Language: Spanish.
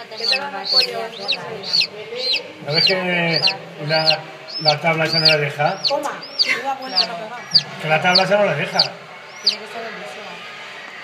Que te hagan un pollo. ¿No ves que la tabla esa no la deja? Toma, que da vuelta a pegar. Que la tabla esa no la deja. Tiene que estar en eso.